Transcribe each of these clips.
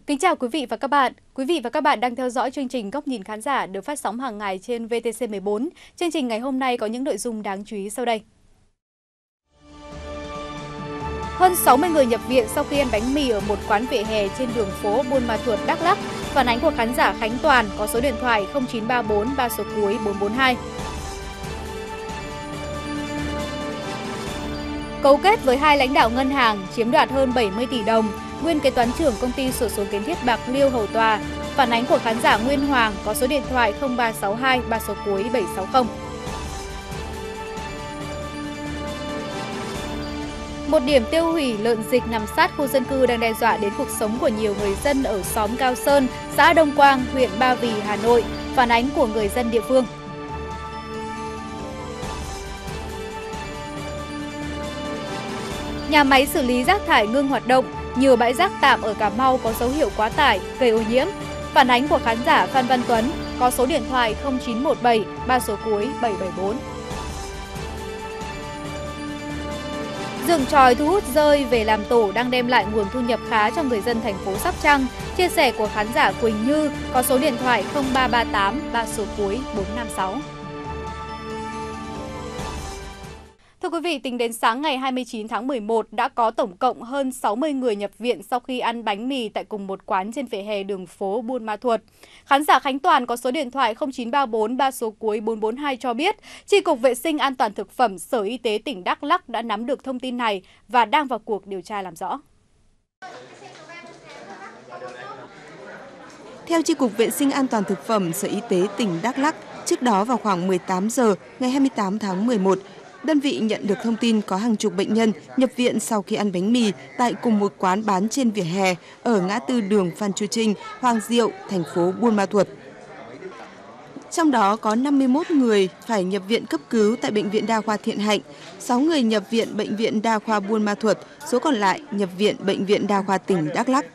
Kính chào quý vị và các bạn. Quý vị và các bạn đang theo dõi chương trình Góc nhìn khán giả được phát sóng hàng ngày trên VTC14. Chương trình ngày hôm nay có những nội dung đáng chú ý sau đây. Hơn 60 người nhập viện sau khi ăn bánh mì ở một quán vỉa hè trên đường phố Buôn Ma Thuột, Đắk Lắk. Phản ánh của khán giả Khánh Toàn có số điện thoại 0934 3 số cuối 442. Cấu kết với hai lãnh đạo ngân hàng chiếm đoạt hơn 70 tỷ đồng, nguyên kế toán trưởng công ty xổ số kiến thiết Bạc Liêu hầu tòa. Phản ánh của khán giả Nguyên Hoàng có số điện thoại 0362 3 số cuối 760. Một điểm tiêu hủy lợn dịch nằm sát khu dân cư đang đe dọa đến cuộc sống của nhiều người dân ở xóm Cao Sơn, xã Đông Quang, huyện Ba Vì, Hà Nội. Phản ánh của người dân địa phương. Nhà máy xử lý rác thải ngưng hoạt động, nhiều bãi rác tạm ở Cà Mau có dấu hiệu quá tải, gây ô nhiễm. Phản ánh của khán giả Phan Văn Tuấn có số điện thoại 0917 3 số cuối 774. Dựng chòi thu hút dơi về làm tổ đang đem lại nguồn thu nhập khá cho người dân thành phố Sóc Trăng. Chia sẻ của khán giả Quỳnh Như có số điện thoại 0338 3 số cuối 456. Thưa quý vị, tính đến sáng ngày 29 tháng 11 đã có tổng cộng hơn 60 người nhập viện sau khi ăn bánh mì tại cùng một quán trên vỉa hè đường phố Buôn Ma Thuột. Khán giả Khánh Toàn có số điện thoại 0934 3 số cuối 442 cho biết, Chi cục Vệ sinh An toàn thực phẩm Sở Y tế tỉnh Đắk Lắk đã nắm được thông tin này và đang vào cuộc điều tra làm rõ. Theo Chi cục Vệ sinh An toàn thực phẩm Sở Y tế tỉnh Đắk Lắk, trước đó vào khoảng 18 giờ ngày 28 tháng 11, đơn vị nhận được thông tin có hàng chục bệnh nhân nhập viện sau khi ăn bánh mì tại cùng một quán bán trên vỉa hè ở ngã tư đường Phan Chu Trinh, Hoàng Diệu, thành phố Buôn Ma Thuột. Trong đó có 51 người phải nhập viện cấp cứu tại Bệnh viện Đa khoa Thiện Hạnh, 6 người nhập viện Bệnh viện Đa khoa Buôn Ma Thuột, số còn lại nhập viện Bệnh viện Đa khoa tỉnh Đắk Lắk.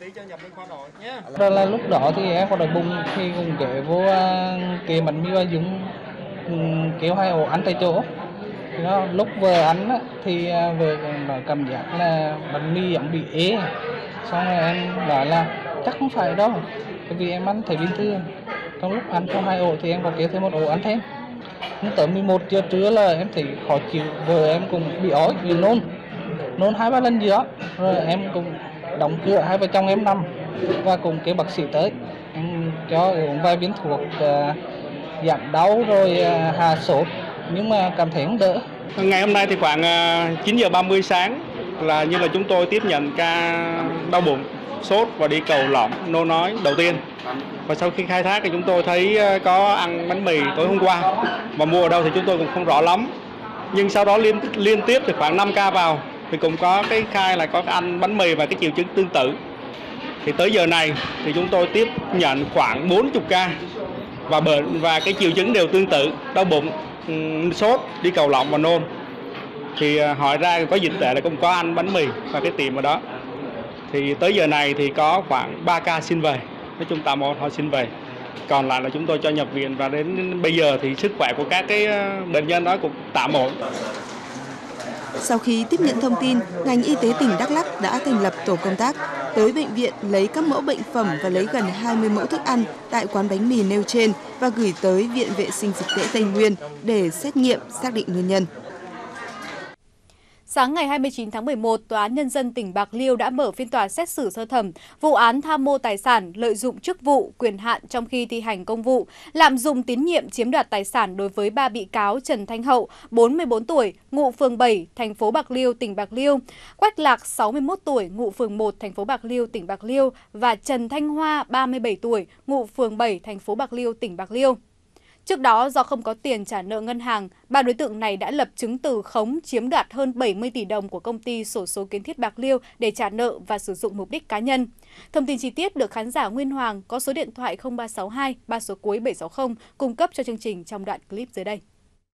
Đó là lúc đó thì em có đợt bụng thì cùng kể vô kề bánh mì và Dũng kéo hai ổ ăn tại chỗ. Đó, lúc vừa ăn thì vừa nói cảm giác là bánh mì giống bị ế, xong rồi em nói là chắc không phải đâu, bởi vì em ăn thấy bình thường. Trong lúc ăn cho hai ổ thì em có kéo thêm một ổ ăn thêm. Nhưng tới 11 giờ trưa là em thấy khó chịu, vợ em cũng bị ói, bị nôn 2-3 lần gì đó, rồi em cũng đóng cửa, hai vợ chồng em nằm và cùng kêu bác sĩ tới, em cho uống vài viên thuốc giảm đau rồi hạ sốt, nhưng mà cảm thấy không đỡ. Ngày hôm nay thì khoảng 9 giờ 30 sáng là như là chúng tôi tiếp nhận ca đau bụng, sốt và đi cầu lõm, nôn ói đầu tiên. Và sau khi khai thác thì chúng tôi thấy có ăn bánh mì tối hôm qua và mua ở đâu thì chúng tôi cũng không rõ lắm. Nhưng sau đó liên tiếp thì khoảng 5 ca vào thì cũng có cái khai là có ăn bánh mì và cái triệu chứng tương tự. Thì tới giờ này thì chúng tôi tiếp nhận khoảng 40 ca và cái triệu chứng đều tương tự, đau bụng, sốt, đi cầu lọng và nôn. Thì hỏi ra có dịch tễ là cũng có ăn bánh mì và cái tiệm ở đó. Thì tới giờ này thì có khoảng 3 ca xin về, nói chung tạm ổn họ xin về. Còn lại là chúng tôi cho nhập viện và đến bây giờ thì sức khỏe của các cái bệnh nhân đó cũng tạm ổn. Sau khi tiếp nhận thông tin, ngành y tế tỉnh Đắk Lắk đã thành lập tổ công tác tới bệnh viện lấy các mẫu bệnh phẩm và lấy gần 20 mẫu thức ăn tại quán bánh mì nêu trên và gửi tới Viện Vệ sinh Dịch tễ Tây Nguyên để xét nghiệm xác định nguyên nhân. Sáng ngày 29 tháng 11, Tòa án Nhân dân tỉnh Bạc Liêu đã mở phiên tòa xét xử sơ thẩm vụ án tham mô tài sản, lợi dụng chức vụ, quyền hạn trong khi thi hành công vụ, lạm dụng tín nhiệm chiếm đoạt tài sản đối với 3 bị cáo Trần Thanh Hậu, 44 tuổi, ngụ phường 7, thành phố Bạc Liêu, tỉnh Bạc Liêu, Quách Lạc, 61 tuổi, ngụ phường 1, thành phố Bạc Liêu, tỉnh Bạc Liêu và Trần Thanh Hoa, 37 tuổi, ngụ phường 7, thành phố Bạc Liêu, tỉnh Bạc Liêu. Trước đó, do không có tiền trả nợ ngân hàng, 3 đối tượng này đã lập chứng từ khống chiếm đoạt hơn 70 tỷ đồng của công ty xổ số kiến thiết Bạc Liêu để trả nợ và sử dụng mục đích cá nhân. Thông tin chi tiết được khán giả Nguyên Hoàng có số điện thoại 0362 3 số cuối 760 cung cấp cho chương trình trong đoạn clip dưới đây.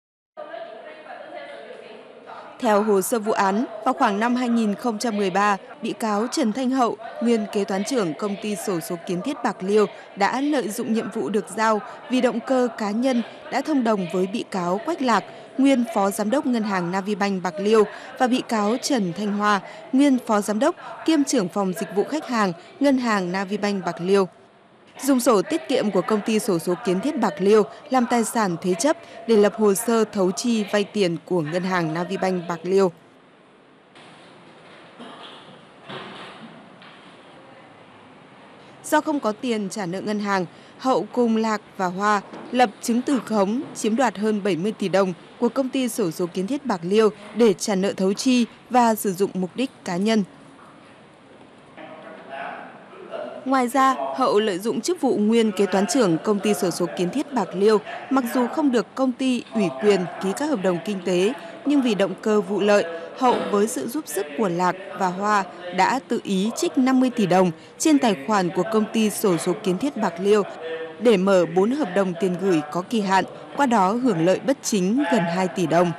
Theo hồ sơ vụ án, vào khoảng năm 2013, bị cáo Trần Thanh Hậu, nguyên kế toán trưởng công ty xổ số kiến thiết Bạc Liêu đã lợi dụng nhiệm vụ được giao vì động cơ cá nhân đã thông đồng với bị cáo Quách Lạc, nguyên Phó Giám đốc Ngân hàng Navibank Bạc Liêu và bị cáo Trần Thanh Hoa, nguyên Phó Giám đốc kiêm trưởng phòng dịch vụ khách hàng Ngân hàng Navibank Bạc Liêu. Dùng sổ tiết kiệm của công ty xổ số Kiến Thiết Bạc Liêu làm tài sản thế chấp để lập hồ sơ thấu chi vay tiền của Ngân hàng Navibank Bạc Liêu. Do không có tiền trả nợ ngân hàng, Hậu cùng Lạc và Hoa lập chứng từ khống chiếm đoạt hơn 70 tỷ đồng của công ty xổ số Kiến Thiết Bạc Liêu để trả nợ thấu chi và sử dụng mục đích cá nhân. Ngoài ra, Hậu lợi dụng chức vụ nguyên kế toán trưởng công ty xổ số Kiến Thiết Bạc Liêu, mặc dù không được công ty ủy quyền ký các hợp đồng kinh tế, nhưng vì động cơ vụ lợi, Hậu với sự giúp sức của Lạc và Hoa đã tự ý trích 50 tỷ đồng trên tài khoản của công ty xổ số Kiến Thiết Bạc Liêu để mở 4 hợp đồng tiền gửi có kỳ hạn, qua đó hưởng lợi bất chính gần 2 tỷ đồng.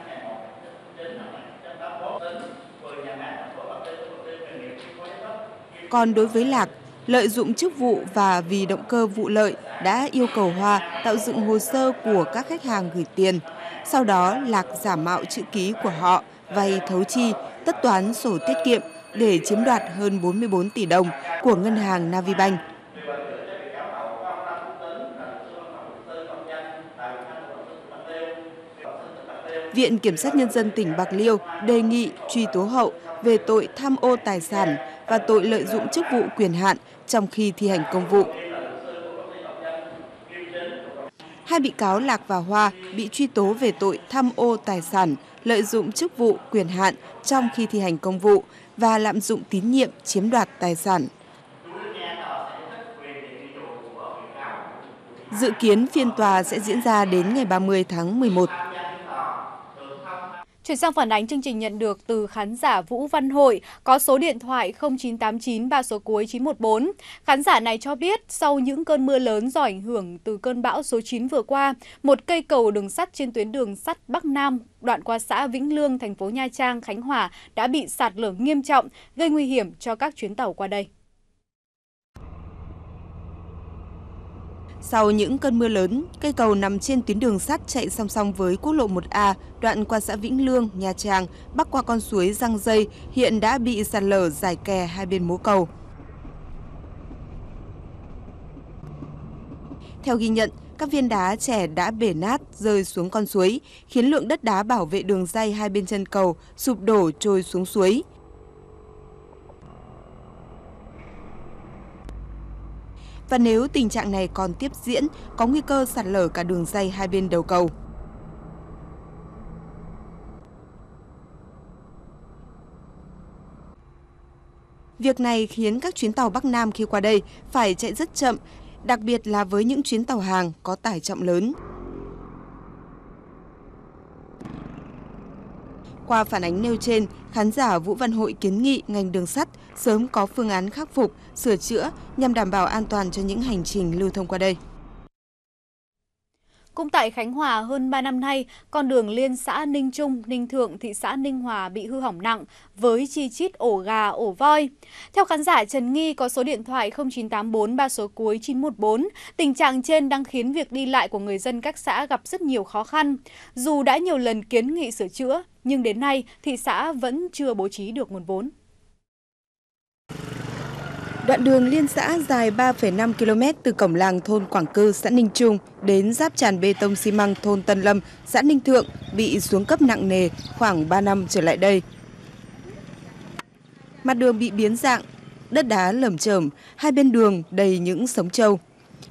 Còn đối với Lạc, lợi dụng chức vụ và vì động cơ vụ lợi đã yêu cầu Hoa tạo dựng hồ sơ của các khách hàng gửi tiền. Sau đó, Lạc giả mạo chữ ký của họ, vay thấu chi, tất toán sổ tiết kiệm để chiếm đoạt hơn 44 tỷ đồng của Ngân hàng Navibank. Viện Kiểm sát Nhân dân tỉnh Bạc Liêu đề nghị truy tố Hậu về tội tham ô tài sản và tội lợi dụng chức vụ quyền hạn trong khi thi hành công vụ. Hai bị cáo Lạc và Hoa bị truy tố về tội tham ô tài sản, lợi dụng chức vụ quyền hạn trong khi thi hành công vụ và lạm dụng tín nhiệm chiếm đoạt tài sản. Dự kiến phiên tòa sẽ diễn ra đến ngày 30 tháng 11. Chuyển sang phản ánh chương trình nhận được từ khán giả Vũ Văn Hội có số điện thoại 0989 3 số cuối 914. Khán giả này cho biết sau những cơn mưa lớn do ảnh hưởng từ cơn bão số 9 vừa qua, một cây cầu đường sắt trên tuyến đường sắt Bắc Nam đoạn qua xã Vĩnh Lương, thành phố Nha Trang, Khánh Hòa đã bị sạt lở nghiêm trọng, gây nguy hiểm cho các chuyến tàu qua đây. Sau những cơn mưa lớn, cây cầu nằm trên tuyến đường sắt chạy song song với quốc lộ 1A, đoạn qua xã Vĩnh Lương, Nha Trang, bắc qua con suối Giang Dây, hiện đã bị sạt lở dải kè hai bên mố cầu. Theo ghi nhận, các viên đá trẻ đã bể nát rơi xuống con suối, khiến lượng đất đá bảo vệ đường ray hai bên chân cầu sụp đổ trôi xuống suối. Và nếu tình trạng này còn tiếp diễn, có nguy cơ sạt lở cả đường ray hai bên đầu cầu. Việc này khiến các chuyến tàu Bắc Nam khi qua đây phải chạy rất chậm, đặc biệt là với những chuyến tàu hàng có tải trọng lớn. Qua phản ánh nêu trên, khán giả Vũ Văn Hội kiến nghị ngành đường sắt sớm có phương án khắc phục, sửa chữa nhằm đảm bảo an toàn cho những hành trình lưu thông qua đây. Cũng tại Khánh Hòa, hơn 3 năm nay, con đường liên xã Ninh Trung, Ninh Thượng, thị xã Ninh Hòa bị hư hỏng nặng với chi chít ổ gà, ổ voi. Theo khán giả Trần Nghi có số điện thoại 0984 3 số cuối 914, tình trạng trên đang khiến việc đi lại của người dân các xã gặp rất nhiều khó khăn. Dù đã nhiều lần kiến nghị sửa chữa, nhưng đến nay thị xã vẫn chưa bố trí được nguồn vốn. Đoạn đường liên xã dài 3,5 km từ cổng làng thôn Quảng Cư, xã Ninh Trung đến giáp tràn bê tông xi măng thôn Tân Lâm, xã Ninh Thượng bị xuống cấp nặng nề khoảng 3 năm trở lại đây. Mặt đường bị biến dạng, đất đá lởm chởm, hai bên đường đầy những sống trâu.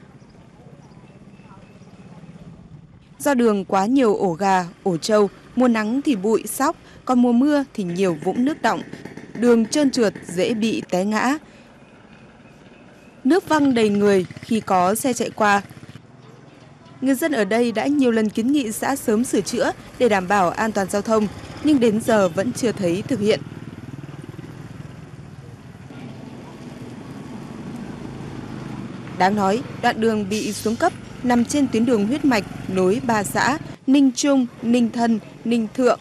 Do đường quá nhiều ổ gà, ổ trâu, mùa nắng thì bụi, sóc, còn mùa mưa thì nhiều vũng nước đọng. Đường trơn trượt dễ bị té ngã. Nước văng đầy người khi có xe chạy qua. Người dân ở đây đã nhiều lần kiến nghị xã sớm sửa chữa để đảm bảo an toàn giao thông, nhưng đến giờ vẫn chưa thấy thực hiện. Đáng nói, đoạn đường bị xuống cấp nằm trên tuyến đường huyết mạch nối 3 xã Ninh Trung, Ninh Thân, Ninh Thượng.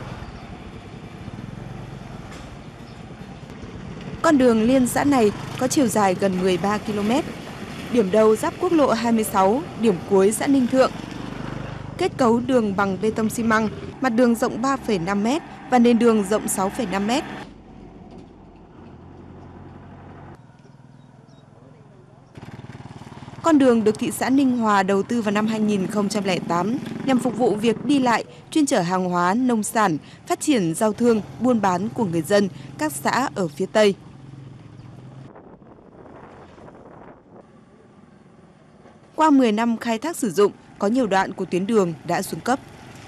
Con đường liên xã này có chiều dài gần 13 km, điểm đầu giáp quốc lộ 26, điểm cuối xã Ninh Thượng. Kết cấu đường bằng bê tông xi măng, mặt đường rộng 3,5 m và nền đường rộng 6,5 m. Con đường được thị xã Ninh Hòa đầu tư vào năm 2008 nhằm phục vụ việc đi lại, chuyên chở hàng hóa, nông sản, phát triển giao thương, buôn bán của người dân các xã ở phía Tây. Qua 10 năm khai thác sử dụng, có nhiều đoạn của tuyến đường đã xuống cấp.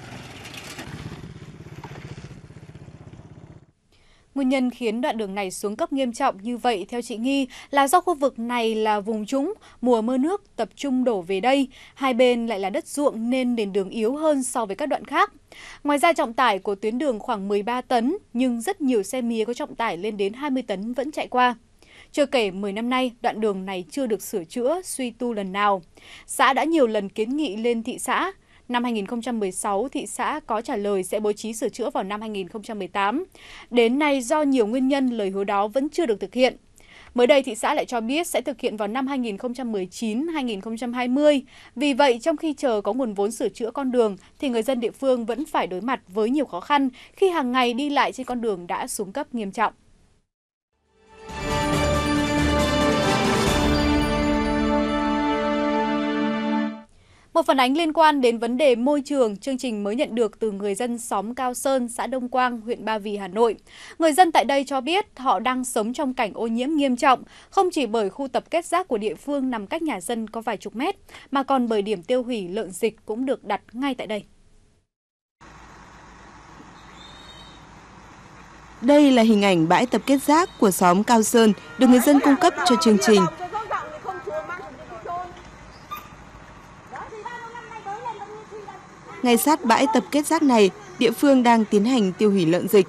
Nguyên nhân khiến đoạn đường này xuống cấp nghiêm trọng như vậy theo chị Nghi là do khu vực này là vùng trũng, mùa mưa nước tập trung đổ về đây, hai bên lại là đất ruộng nên nền đường yếu hơn so với các đoạn khác. Ngoài ra trọng tải của tuyến đường khoảng 13 tấn nhưng rất nhiều xe mía có trọng tải lên đến 20 tấn vẫn chạy qua. Chưa kể 10 năm nay, đoạn đường này chưa được sửa chữa, suy tu lần nào. Xã đã nhiều lần kiến nghị lên thị xã. Năm 2016, thị xã có trả lời sẽ bố trí sửa chữa vào năm 2018. Đến nay, do nhiều nguyên nhân, lời hứa đó vẫn chưa được thực hiện. Mới đây, thị xã lại cho biết sẽ thực hiện vào năm 2019-2020. Vì vậy, trong khi chờ có nguồn vốn sửa chữa con đường, thì người dân địa phương vẫn phải đối mặt với nhiều khó khăn khi hàng ngày đi lại trên con đường đã xuống cấp nghiêm trọng. Một phản ánh liên quan đến vấn đề môi trường, chương trình mới nhận được từ người dân xóm Cao Sơn, xã Đông Quang, huyện Ba Vì, Hà Nội. Người dân tại đây cho biết họ đang sống trong cảnh ô nhiễm nghiêm trọng, không chỉ bởi khu tập kết rác của địa phương nằm cách nhà dân có vài chục mét, mà còn bởi điểm tiêu hủy lợn dịch cũng được đặt ngay tại đây. Đây là hình ảnh bãi tập kết rác của xóm Cao Sơn được người dân cung cấp cho chương trình. Ngay sát bãi tập kết rác này, địa phương đang tiến hành tiêu hủy lợn dịch.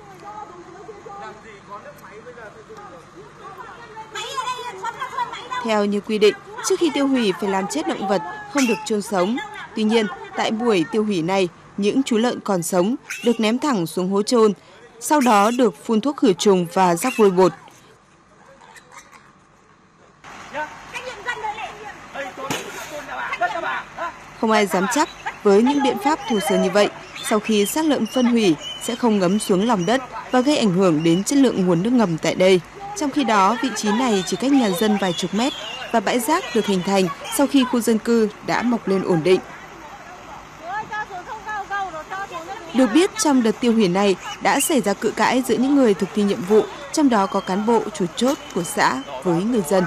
Theo như quy định, trước khi tiêu hủy phải làm chết động vật, không được chôn sống. Tuy nhiên, tại buổi tiêu hủy này, những chú lợn còn sống được ném thẳng xuống hố chôn, sau đó được phun thuốc khử trùng và rắc vôi bột. Không ai dám chắc với những biện pháp thô sơ như vậy, sau khi xác lợn phân hủy sẽ không ngấm xuống lòng đất và gây ảnh hưởng đến chất lượng nguồn nước ngầm tại đây. Trong khi đó, vị trí này chỉ cách nhà dân vài chục mét và bãi rác được hình thành sau khi khu dân cư đã mọc lên ổn định. Được biết, trong đợt tiêu hủy này đã xảy ra cự cãi giữa những người thực thi nhiệm vụ, trong đó có cán bộ chủ chốt của xã với người dân.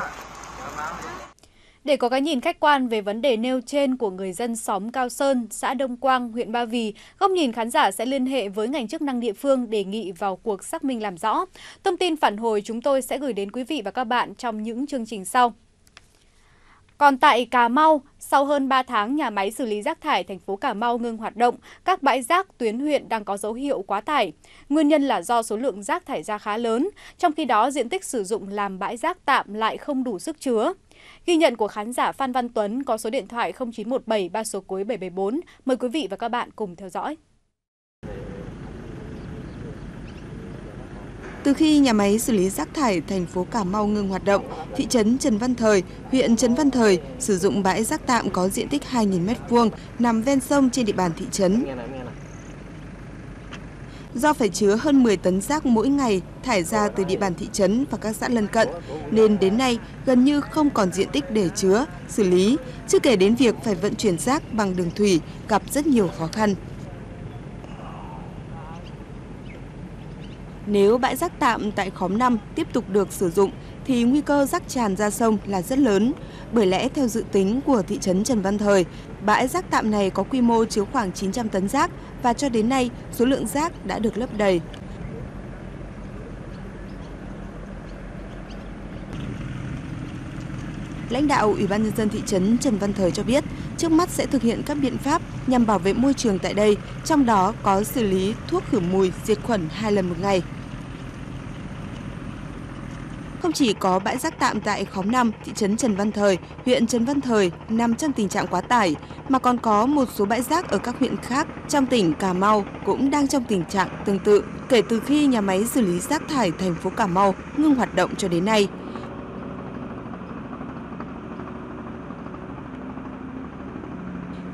Để có cái nhìn khách quan về vấn đề nêu trên của người dân xóm Cao Sơn, xã Đông Quang, huyện Ba Vì, góc nhìn khán giả sẽ liên hệ với ngành chức năng địa phương đề nghị vào cuộc xác minh làm rõ. Thông tin phản hồi chúng tôi sẽ gửi đến quý vị và các bạn trong những chương trình sau. Còn tại Cà Mau, sau hơn 3 tháng nhà máy xử lý rác thải thành phố Cà Mau ngưng hoạt động, các bãi rác tuyến huyện đang có dấu hiệu quá tải. Nguyên nhân là do số lượng rác thải ra khá lớn, trong khi đó diện tích sử dụng làm bãi rác tạm lại không đủ sức chứa. Ghi nhận của khán giả Phan Văn Tuấn có số điện thoại 0917 3 số cuối 774. Mời quý vị và các bạn cùng theo dõi. Từ khi nhà máy xử lý rác thải thành phố Cà Mau ngừng hoạt động, thị trấn Trần Văn Thời, huyện Trần Văn Thời sử dụng bãi rác tạm có diện tích 2.000 m² nằm ven sông trên địa bàn thị trấn. Do phải chứa hơn 10 tấn rác mỗi ngày thải ra từ địa bàn thị trấn và các xã lân cận, nên đến nay gần như không còn diện tích để chứa, xử lý, chưa kể đến việc phải vận chuyển rác bằng đường thủy gặp rất nhiều khó khăn. Nếu bãi rác tạm tại khóm 5 tiếp tục được sử dụng thì nguy cơ rác tràn ra sông là rất lớn. Bởi lẽ theo dự tính của thị trấn Trần Văn Thời, bãi rác tạm này có quy mô chứa khoảng 900 tấn rác và cho đến nay số lượng rác đã được lấp đầy. Lãnh đạo Ủy ban Nhân dân thị trấn Trần Văn Thời cho biết, trước mắt sẽ thực hiện các biện pháp nhằm bảo vệ môi trường tại đây, trong đó có xử lý thuốc khử mùi, diệt khuẩn 2 lần một ngày. Không chỉ có bãi rác tạm tại khóm 5, thị trấn Trần Văn Thời, huyện Trần Văn Thời nằm trong tình trạng quá tải, mà còn có một số bãi rác ở các huyện khác trong tỉnh Cà Mau cũng đang trong tình trạng tương tự kể từ khi nhà máy xử lý rác thải thành phố Cà Mau ngưng hoạt động cho đến nay.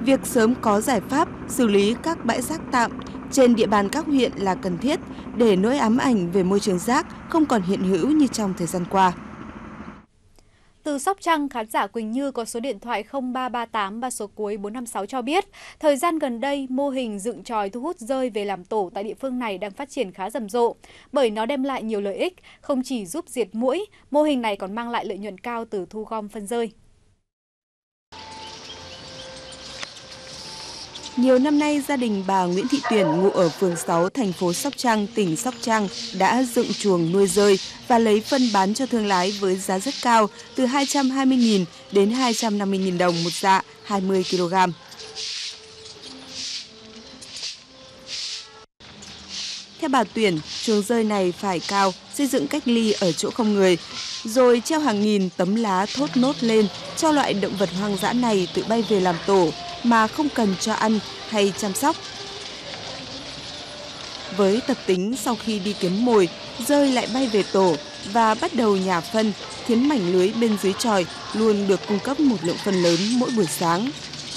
Việc sớm có giải pháp xử lý các bãi rác tạm trên địa bàn các huyện là cần thiết để nỗi ám ảnh về môi trường rác không còn hiện hữu như trong thời gian qua. Từ Sóc Trăng, khán giả Quỳnh Như có số điện thoại 0338 và số cuối 456 cho biết, thời gian gần đây, mô hình dựng chòi thu hút dơi về làm tổ tại địa phương này đang phát triển khá rầm rộ, bởi nó đem lại nhiều lợi ích, không chỉ giúp diệt muỗi, mô hình này còn mang lại lợi nhuận cao từ thu gom phân dơi. Nhiều năm nay, gia đình bà Nguyễn Thị Tuyển ngụ ở phường 6, thành phố Sóc Trăng, tỉnh Sóc Trăng đã dựng chuồng nuôi dơi và lấy phân bán cho thương lái với giá rất cao, từ 220.000 đến 250.000 đồng một dạ 20 kg. Theo bà Tuyển, chuồng dơi này phải cao, xây dựng cách ly ở chỗ không người, rồi treo hàng nghìn tấm lá thốt nốt lên cho loại động vật hoang dã này tự bay về làm tổ mà không cần cho ăn hay chăm sóc. Với tập tính sau khi đi kiếm mồi, dơi lại bay về tổ và bắt đầu nhả phân, khiến mảnh lưới bên dưới chòi luôn được cung cấp một lượng phân lớn mỗi buổi sáng.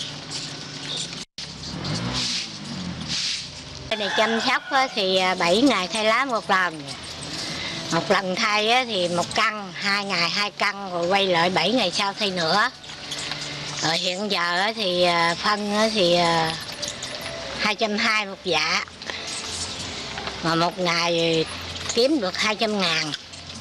Này chăm sóc thì 7 ngày thay lá một lần. Một lần thay thì 1 căn, 2 ngày 2 căn, rồi quay lại 7 ngày sau thay nữa. Rồi hiện giờ thì phân thì 220 một dạ. Mà một ngày kiếm được 200.000.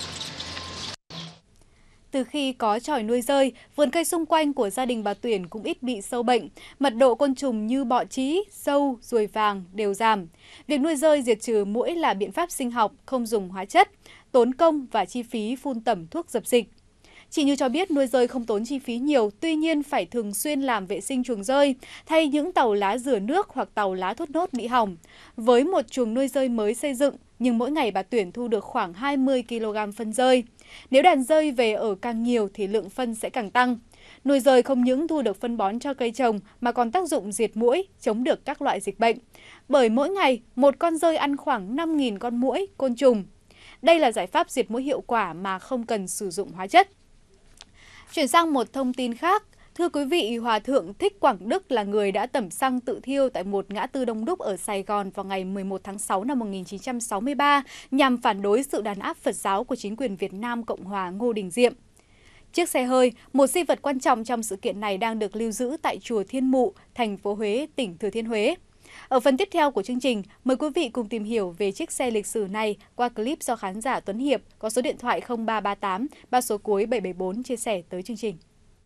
Từ khi có chòi nuôi dơi, vườn cây xung quanh của gia đình bà Tuyển cũng ít bị sâu bệnh. Mật độ côn trùng như bọ trí, sâu, ruồi vàng đều giảm. Việc nuôi dơi diệt trừ muỗi là biện pháp sinh học, không dùng hóa chất, tốn công và chi phí phun tẩm thuốc dập dịch. Chị Như cho biết nuôi dơi không tốn chi phí nhiều, tuy nhiên phải thường xuyên làm vệ sinh chuồng dơi, thay những tàu lá rửa nước hoặc tàu lá thốt nốt bị hỏng. Với một chuồng nuôi dơi mới xây dựng, nhưng mỗi ngày bà Tuyển thu được khoảng 20 kg phân dơi. Nếu đàn dơi về ở càng nhiều thì lượng phân sẽ càng tăng. Nuôi dơi không những thu được phân bón cho cây trồng mà còn tác dụng diệt muỗi, chống được các loại dịch bệnh. Bởi mỗi ngày, một con dơi ăn khoảng 5.000 con muỗi, côn trùng. Đây là giải pháp diệt muỗi hiệu quả mà không cần sử dụng hóa chất. Chuyển sang một thông tin khác. Thưa quý vị, Hòa thượng Thích Quảng Đức là người đã tẩm xăng tự thiêu tại một ngã tư đông đúc ở Sài Gòn vào ngày 11 tháng 6 năm 1963 nhằm phản đối sự đàn áp Phật giáo của chính quyền Việt Nam Cộng hòa Ngô Đình Diệm. Chiếc xe hơi, một di vật quan trọng trong sự kiện này đang được lưu giữ tại chùa Thiên Mụ, thành phố Huế, tỉnh Thừa Thiên Huế. Ở phần tiếp theo của chương trình, mời quý vị cùng tìm hiểu về chiếc xe lịch sử này qua clip do khán giả Tuấn Hiệp có số điện thoại 0338 ba số cuối 774 chia sẻ tới chương trình.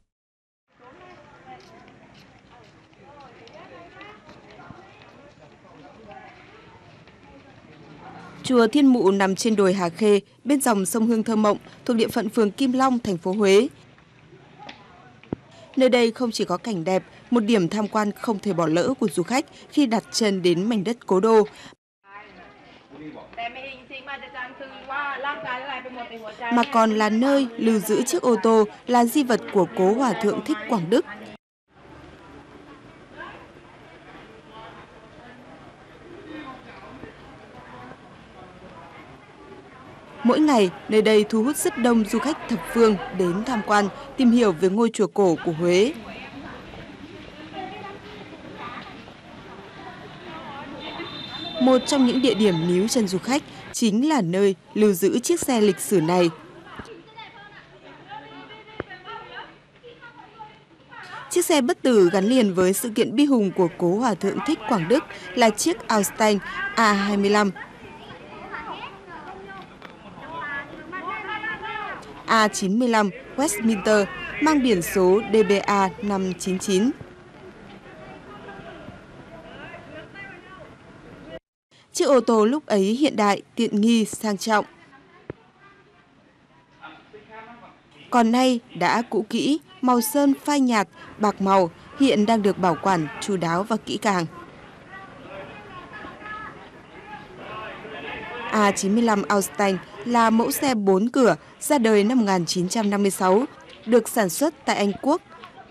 Chùa Thiên Mụ nằm trên đồi Hà Khê, bên dòng sông Hương thơ mộng, thuộc địa phận phường Kim Long, thành phố Huế. Nơi đây không chỉ có cảnh đẹp, một điểm tham quan không thể bỏ lỡ của du khách khi đặt chân đến mảnh đất cố đô, mà còn là nơi lưu giữ chiếc ô tô là di vật của cố Hòa thượng Thích Quảng Đức. Mỗi ngày, nơi đây thu hút rất đông du khách thập phương đến tham quan, tìm hiểu về ngôi chùa cổ của Huế. Một trong những địa điểm níu chân du khách chính là nơi lưu giữ chiếc xe lịch sử này. Chiếc xe bất tử gắn liền với sự kiện bi hùng của cố Hòa thượng Thích Quảng Đức là chiếc Austin A25. A95 Westminster mang biển số DBA 599. Chiếc ô tô lúc ấy hiện đại, tiện nghi, sang trọng. Còn nay đã cũ kỹ, màu sơn phai nhạt, bạc màu, hiện đang được bảo quản chu đáo và kỹ càng. A95 Austin là mẫu xe 4 cửa ra đời năm 1956, được sản xuất tại Anh Quốc.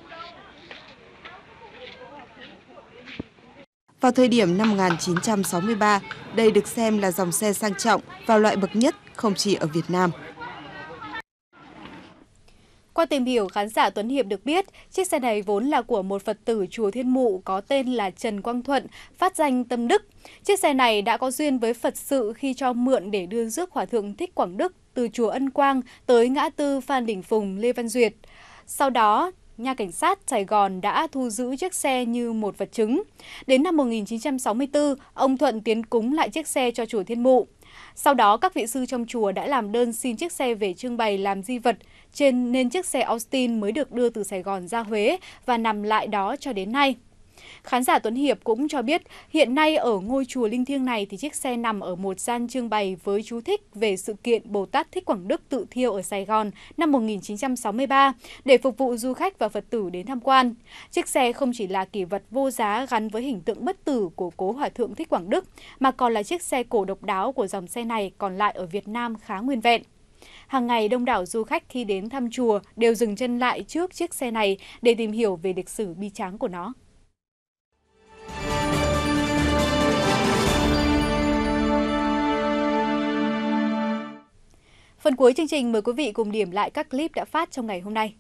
Vào thời điểm năm 1963, đây được xem là dòng xe sang trọng và loại bậc nhất không chỉ ở Việt Nam. Qua tìm hiểu, khán giả Tuấn Hiệp được biết, chiếc xe này vốn là của một Phật tử chùa Thiên Mụ có tên là Trần Quang Thuận, phát danh Tâm Đức. Chiếc xe này đã có duyên với Phật sự khi cho mượn để đưa rước Hòa thượng Thích Quảng Đức từ chùa Ân Quang tới ngã tư Phan Đình Phùng, Lê Văn Duyệt. Sau đó, nhà cảnh sát Sài Gòn đã thu giữ chiếc xe như một vật chứng. Đến năm 1964, ông Thuận tiến cúng lại chiếc xe cho chùa Thiên Mụ. Sau đó, các vị sư trong chùa đã làm đơn xin chiếc xe về trưng bày làm di vật, nên chiếc xe Austin mới được đưa từ Sài Gòn ra Huế và nằm lại đó cho đến nay. Khán giả Tuấn Hiệp cũng cho biết, hiện nay ở ngôi chùa linh thiêng này thì chiếc xe nằm ở một gian trưng bày với chú thích về sự kiện Bồ Tát Thích Quảng Đức tự thiêu ở Sài Gòn năm 1963 để phục vụ du khách và Phật tử đến tham quan. Chiếc xe không chỉ là kỷ vật vô giá gắn với hình tượng bất tử của cố Hòa thượng Thích Quảng Đức, mà còn là chiếc xe cổ độc đáo của dòng xe này còn lại ở Việt Nam khá nguyên vẹn. Hàng ngày, đông đảo du khách khi đến thăm chùa đều dừng chân lại trước chiếc xe này để tìm hiểu về lịch sử bi tráng của nó. Phần cuối chương trình mời quý vị cùng điểm lại các clip đã phát trong ngày hôm nay.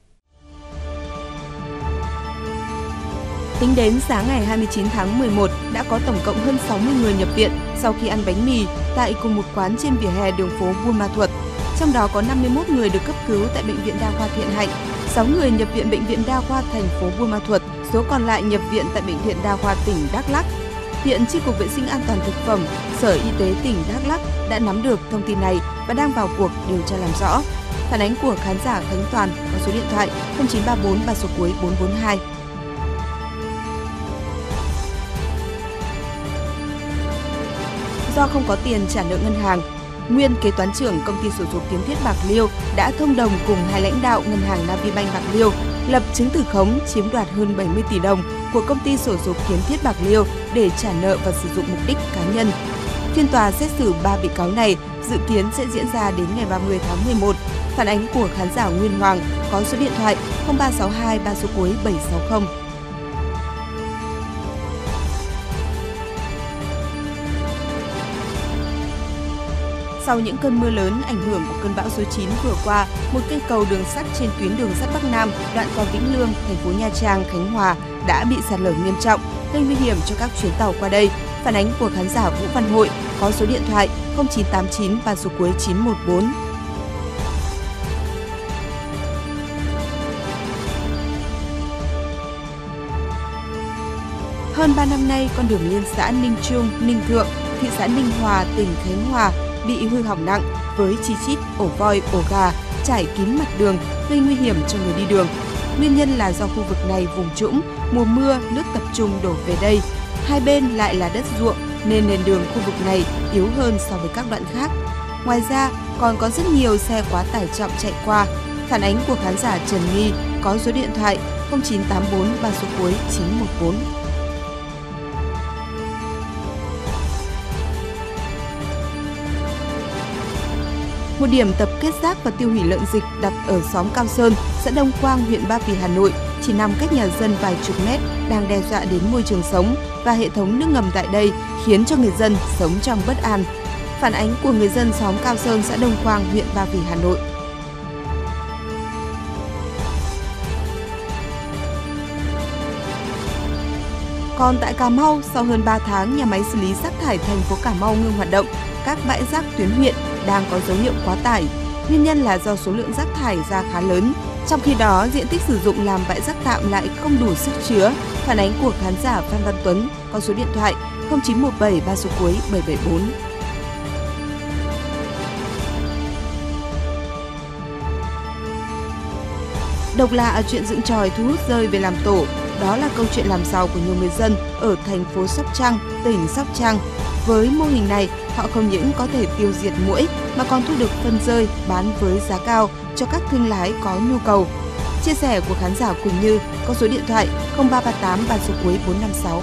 Tính đến sáng ngày 29 tháng 11, đã có tổng cộng hơn 60 người nhập viện sau khi ăn bánh mì tại cùng một quán trên vỉa hè đường phố Buôn Ma Thuột. Trong đó có 51 người được cấp cứu tại Bệnh viện Đa khoa Thiện Hạnh, 6 người nhập viện Bệnh viện Đa khoa thành phố Buôn Ma Thuột, số còn lại nhập viện tại Bệnh viện Đa khoa tỉnh Đắk Lắk. Hiện Chi cục Vệ sinh An toàn thực phẩm, Sở Y tế tỉnh Đắk Lắk đã nắm được thông tin này và đang vào cuộc điều tra làm rõ. Phản ánh của khán giả Khánh Toàn có số điện thoại 0934 3 số cuối 442. Do không có tiền trả nợ ngân hàng, nguyên kế toán trưởng công ty xổ số Kiến Thiết Bạc Liêu đã thông đồng cùng hai lãnh đạo ngân hàng Navibank Bạc Liêu lập chứng từ khống chiếm đoạt hơn 70 tỷ đồng của công ty xổ số Kiến Thiết Bạc Liêu để trả nợ và sử dụng mục đích cá nhân. Phiên tòa xét xử 3 bị cáo này dự kiến sẽ diễn ra đến ngày 30 tháng 11. Phản ánh của khán giả Nguyên Hoàng có số điện thoại 0362 3 số cuối 760. Sau những cơn mưa lớn ảnh hưởng của cơn bão số 9 vừa qua, một cây cầu đường sắt trên tuyến đường sắt Bắc Nam đoạn qua Vĩnh Lương, thành phố Nha Trang, Khánh Hòa đã bị sạt lở nghiêm trọng, gây nguy hiểm cho các chuyến tàu qua đây. Phản ánh của khán giả Vũ Văn Hội có số điện thoại 0989 3 số cuối 914. Hơn 3 năm nay, con đường liên xã Ninh Trung, Ninh Thượng, thị xã Ninh Hòa, tỉnh Khánh Hòa bị hư hỏng nặng với chi chít, ổ voi, ổ gà trải kín mặt đường, gây nguy hiểm cho người đi đường. Nguyên nhân là do khu vực này vùng trũng, mùa mưa nước tập trung đổ về đây. Hai bên lại là đất ruộng nên nền đường khu vực này yếu hơn so với các đoạn khác. Ngoài ra, còn có rất nhiều xe quá tải trọng chạy qua. Phản ánh của khán giả Trần Nghi có số điện thoại 0984 3 số cuối 914. Một điểm tập kết rác và tiêu hủy lợn dịch đặt ở xóm Cao Sơn, xã Đông Quang, huyện Ba Vì, Hà Nội, chỉ nằm cách nhà dân vài chục mét, đang đe dọa đến môi trường sống và hệ thống nước ngầm tại đây, khiến cho người dân sống trong bất an. Phản ánh của người dân xóm Cao Sơn, xã Đông Quang, huyện Ba Vì, Hà Nội. Còn tại Cà Mau, sau hơn 3 tháng, nhà máy xử lý rác thải thành phố Cà Mau ngưng hoạt động, các bãi rác tuyến huyện đang có dấu hiệu quá tải. Nguyên nhân là do số lượng rác thải ra khá lớn, trong khi đó diện tích sử dụng làm bãi rác tạm lại không đủ sức chứa. Phản ánh của khán giả Phan Văn Tuấn có số điện thoại 0917 3 số cuối 774. Độc lạ chuyện dựng chòi thu hút dơi về làm tổ, đó là câu chuyện làm giàu của nhiều người dân ở thành phố Sóc Trăng, tỉnh Sóc Trăng. Với mô hình này, họ không những có thể tiêu diệt muỗi mà còn thu được phân dơi bán với giá cao cho các thương lái có nhu cầu. Chia sẻ của khán giả Quỳnh Như có số điện thoại 0338 3 số cuối 456.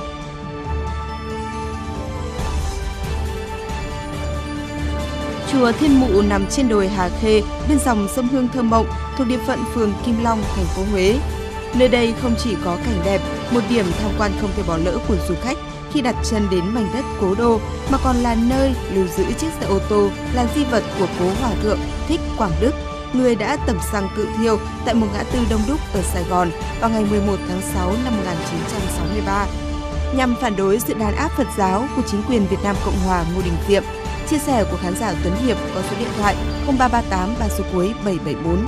Chùa Thiên Mụ nằm trên đồi Hà Khê, bên dòng sông Hương thơ mộng, thuộc địa phận phường Kim Long, thành phố Huế. Nơi đây không chỉ có cảnh đẹp, một điểm tham quan không thể bỏ lỡ của du khách khi đặt chân đến mảnh đất cố đô, mà còn là nơi lưu giữ chiếc xe ô tô là di vật của cố Hòa thượng Thích Quảng Đức, người đã tẩm xăng tự thiêu tại một ngã tư đông đúc ở Sài Gòn vào ngày 11 tháng 6 năm 1963, nhằm phản đối sự đàn áp Phật giáo của chính quyền Việt Nam Cộng hòa Ngô Đình Diệm. Chia sẻ của khán giả Tuấn Hiệp có số điện thoại 0338 3 số cuối 774.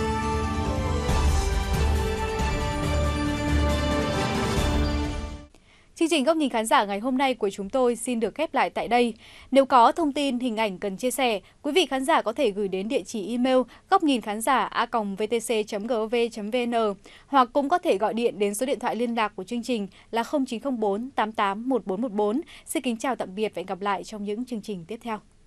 Chương trình Góc nhìn khán giả ngày hôm nay của chúng tôi xin được khép lại tại đây. Nếu có thông tin, hình ảnh cần chia sẻ, quý vị khán giả có thể gửi đến địa chỉ email gocnhinkhánzar@vtc.gov.vn hoặc cũng có thể gọi điện đến số điện thoại liên lạc của chương trình là 0904 88 1414. Xin kính chào tạm biệt và hẹn gặp lại trong những chương trình tiếp theo.